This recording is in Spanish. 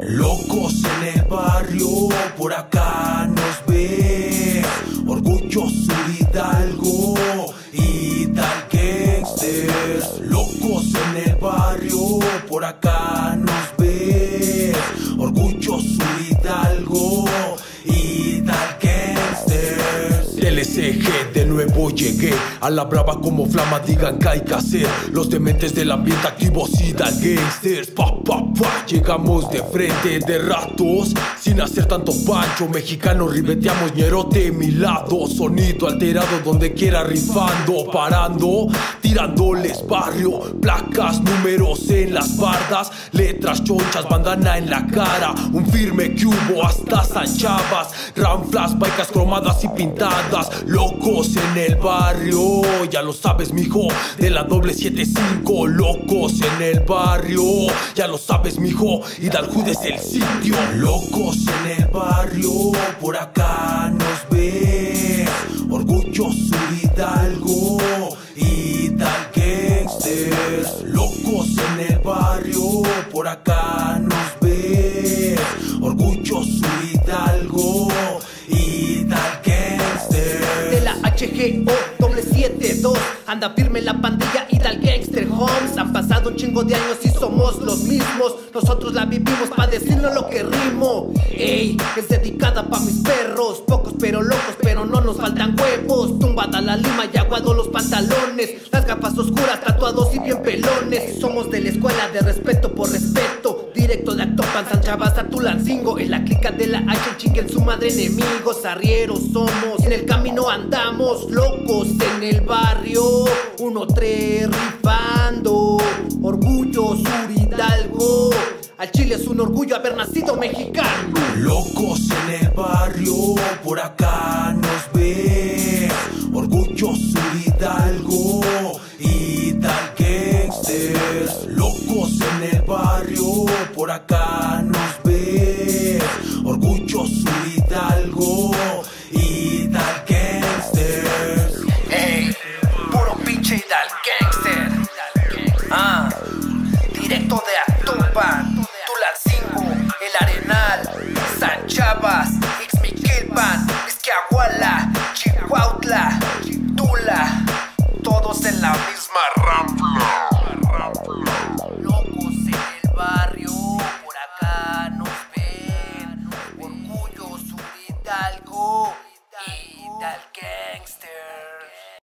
Locos en el barrio, por acá nos ves. Orgulloso Hidalgo y tal gangsters. Locos en el barrio, por acá nos ves. Orgulloso Hidalgo y tal gangsters. LSG, de nuevo llegué a la brava como flama, digan que hay que hacer. Los dementes del ambiente activos y tal gangsters. Llegamos de frente de ratos sin hacer tanto pancho. Mexicano ribeteamos, ñerote mi lado. Sonido alterado donde quiera, rifando, parando, tirándoles barrio. Placas, números en las bardas, letras chonchas, bandana en la cara. Un firme que hubo hasta San Chavas. Ranflas, baicas cromadas y pintadas. Locos en el barrio, ya lo sabes mijo, de la doble 75. Locos en el barrio, ya lo sabes mijo, Hidalgo es el sitio. Locos en el barrio, por acá nos ves. Orgulloso Hidalgo y tal gangsters. Locos en el barrio, por acá nos ves. Orgulloso Hidalgo y tal gangsters. De la HGO doble 72 anda firme la pandilla y tal gangster homes. Han pasado un chingo de años y somos los mismos. Nosotros la vivimos pa' decirlo lo que rimo. Ey, es dedicada pa' mis perros. Pocos pero locos, pero no nos faltan huevos. Tumbada la lima y aguado los pantalones. Las gafas oscuras, tatuados y bien pelones. Somos de la escuela de respeto por respeto. Directo de Actopan, San Chavas a Tulancingo. En la clica de la H, chinguen su madre enemigos. Arrieros somos, en el camino andamos. Locos en el barrio, 1-3 rifando. Orgullo Sur Hidalgo, al Chile es un orgullo haber nacido mexicano. Locos en el barrio, por acá nos ves. Orgulloso Hidalgo y tal gangsters. Locos en el barrio, por acá nos ves. Orgulloso Hidalgo y tal gangsters. Ey, puro pinche Hidal gangster. Directo de Actopan, Tulancingo, El Arenal, San Chavas, Ixmiquilpan, Izquiahuala, Chihuautla, Tula, todos en la misma rampla. Locos en el barrio, por acá nos ven. Orgullo Sur Hidalgo y tal que